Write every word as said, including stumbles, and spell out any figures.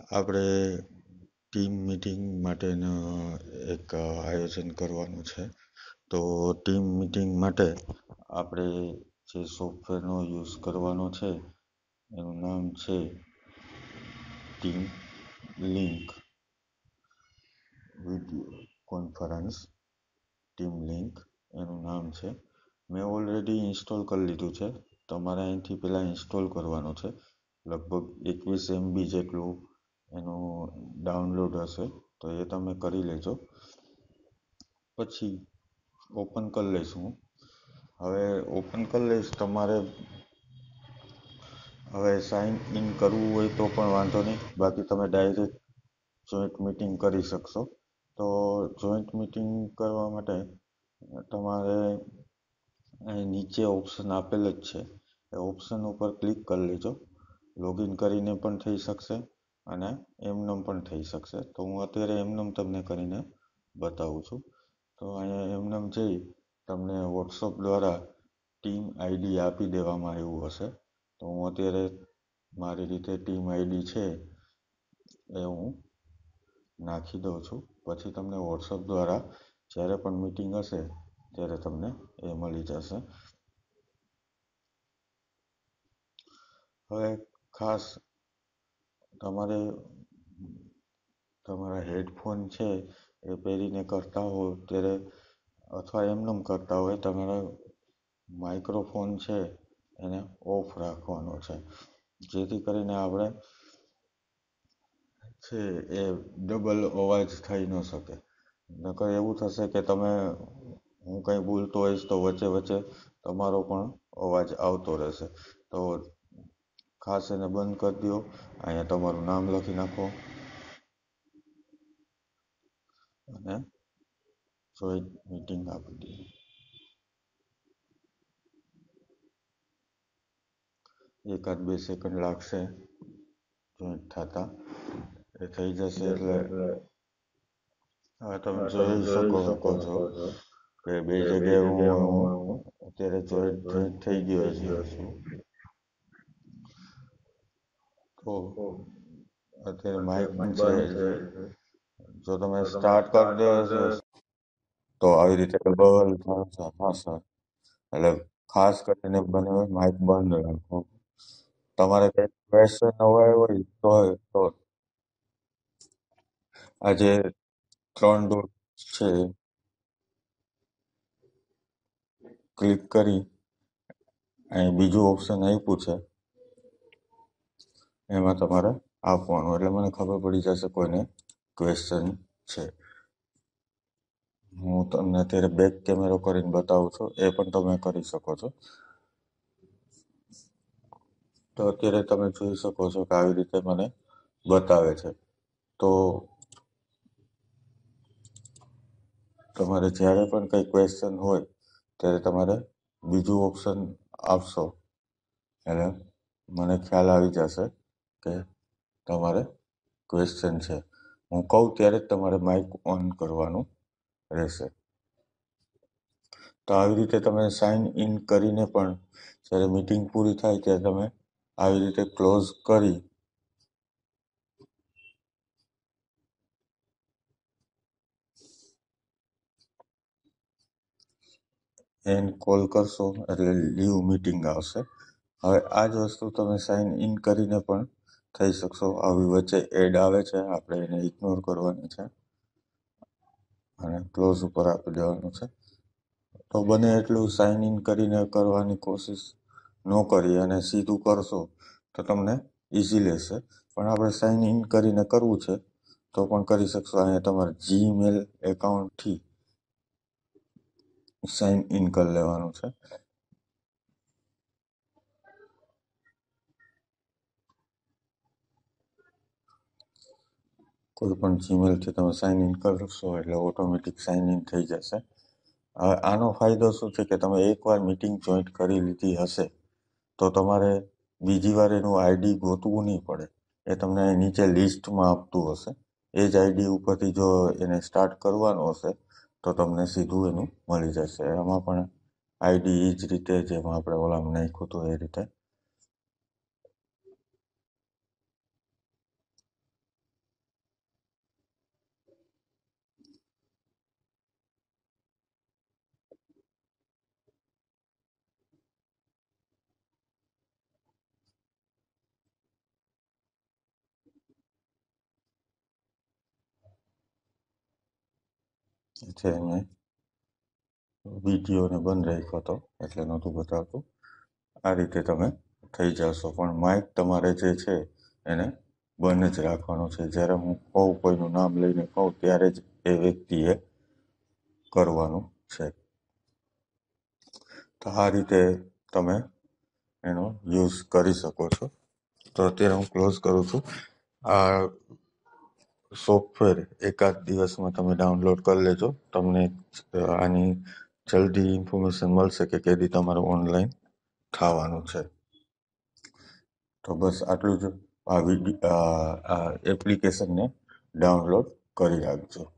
આપણે team meeting માટેનું એક આયોજન કરવાનું છે. તો ટીમ મીટિંગ માટે આપણે જે સોફ્ટવેરનો યુઝ કરવાનો છે એનું નામ છે Team Link video conference. Team Link એનું નામ છે. મેં ઓલરેડી ઇન્સ્ટોલ કરી લીધું છે. તમારે અહીંથી પહેલાં ઇન્સ્ટોલ કરવાનું છે. લગભગ એકવીસ એમબી જેટલું એનું ડાઉનલોડ હશે, તો એ તમે કરી લેજો. પછી ઓપન કરી લઈશું. હવે ઓપન કરી લઈશ. તમારે હવે સાઇન ઇન કરવું હોય તો પણ વાંધો નહીં, બાકી તમે ડાયરેક્ટ જોઈન્ટ મીટિંગ કરી શકશો. તો જોઈન્ટ મીટિંગ કરવા માટે તમારે અહીં નીચે ઓપ્શન આપેલ જ છે, એ ઓપ્શન ઉપર ક્લિક કરી લેજો. લોગિન કરીને પણ થઈ શકશે અને એમનેમ પણ થઈ શકશે. તો હું અત્યારે એમનેમ તમને કરીને બતાવું છું. તો અહીંયા એમનેમ જઈ તમને વોટ્સઅપ દ્વારા ટીમ આઈડી આપી દેવામાં આવ્યું હશે. તો હું અત્યારે મારી રીતે ટીમ આઈડી છે એ હું નાખી દઉં છું. પછી તમને વોટ્સઅપ દ્વારા જ્યારે પણ મીટિંગ હશે ત્યારે તમને એ મળી જશે. હવે ખાસ તમારે તમારા હેડફોન છે એ પહેરીને કરતા હો ત્યારે, અથવા એમનેમ કરતા હોય, તમારા માઇક્રોફોન છે એને ઓફ રાખવાનો છે, જેથી કરીને આપણે છે એ ડબલ અવાજ થઈ ન શકે. નકર એવું થશે કે તમે હું કંઈ બોલતો હોઈશ તો વચ્ચે વચ્ચે તમારો પણ અવાજ આવતો રહેશે. તો ખાસ એને બંધ કરી દો. અહીંયા તમારું નામ લખી નાખો અને જોઈન્ટ મીટિંગ આપી દો. એકાદ બે સેકન્ડ લાગશે જોઈન્ટ થતા. એ થઈ જશે એટલે હવે તમે જોઈ શકો શકો છો કે બે જગ્યાએ હું અત્યારે જોઈન્ટ થઈ ગયો છું. તો અત્યારે માઇક પણ છે. જો તમે સ્ટાર્ટ કરી દો તો આવી રીતે ડબલ થશે. હા સર, એટલે ખાસ કરીને બને માઇક બંધ રાખો. તમારે કંઈક ક્વેશ્ચન હોય હોય તો તો આ જે ત્રણ ડોટ છે ક્લિક કરી અહીં બીજું ઓપ્શન આપ્યું છે, એમાં તમારે આપવાનું. એટલે મને ખબર પડી જશે કોઈને ક્વેશ્ચન છે. હું તમને અત્યારે બેક કેમેરો કરીને બતાવું છું, એ પણ તમે કરી શકો છો. તો અત્યારે તમે જોઈ શકો છો કે આવી રીતે મને બતાવે છે. તો તમારે જ્યારે પણ કંઈ ક્વેશ્ચન હોય ત્યારે તમારે બીજું ઓપ્શન આપશો એટલે મને ખ્યાલ આવી જશે કે તમારે ક્વેશ્ચન છે. હું કહું ત્યારે જ તમારે માઇક ઓન કરવાનું રહેશે. તો આવી રીતે તમે સાઇન ઇન કરીને પણ જ્યારે મીટિંગ પૂરી થાય ત્યારે તમે આવી રીતે ક્લોઝ કરી એન્ડ કોલ કરશો એટલે લીવ મીટિંગ આવશે. હવે આ જ વસ્તુ તમે સાઇન ઇન કરીને પણ થઈ શકશો. આવી વચ્ચે એડ આવે છે, આપણે એને ઇગ્નોર કરવાની છે અને ક્લોઝ ઉપર આપી દેવાનું છે. તો બને એટલું સાઇન ઇન કરીને કરવાની કોશિશ ન કરી અને સીધું કરશો તો તમને ઇઝી લેશે. પણ આપણે સાઇન ઇન કરીને કરવું છે તો પણ કરી શકશો. અહીંયા તમારે જીમેલ એકાઉન્ટથી સાઇન ઇન કરી લેવાનું છે. કોઈ પણ જીમેલથી તમે સાઇન ઇન કરશો એટલે ઓટોમેટિક સાઇન ઇન થઈ જશે. હવે આનો ફાયદો શું છે કે તમે એકવાર મીટિંગ જોઈન્ટ કરી લીધી હશે તો તમારે બીજી વાર એનું આઈડી ગોતવું નહીં પડે. એ તમને નીચે લિસ્ટમાં આપતું હશે. એ જ આઈડી ઉપરથી જો એને સ્ટાર્ટ કરવાનું હશે તો તમને સીધું એનું મળી જશે. એમાં પણ આઈડી એ જ રીતે જેમાં આપણે ઓલામાં નાખ્યું હતું એ રીતે. છે મેં વિડીયોને બંધ રાખ્યો હતો એટલે નહોતું બતાવતું. આ રીતે તમે થઈ જશો, પણ માઇક તમારે જે છે એને બંધ જ રાખવાનું છે. જ્યારે હું કહું કોઈનું નામ લઈને કહું ત્યારે જ એ વ્યક્તિએ કરવાનું છે. તો આ રીતે તમે એનો યુઝ કરી શકો છો. તો અત્યારે હું ક્લોઝ કરું છું. આ સોફ્ટવેર એકાદ દિવસમાં તમે ડાઉનલોડ કરી લેજો. તમને આની જલ્દી ઇન્ફોર્મેશન મળશે કે કેદી તમારું ઓનલાઈન થવાનું છે. તો બસ આટલું જ. આ વિડીયો આ એપ્લિકેશનને ડાઉનલોડ કરી રાખજો.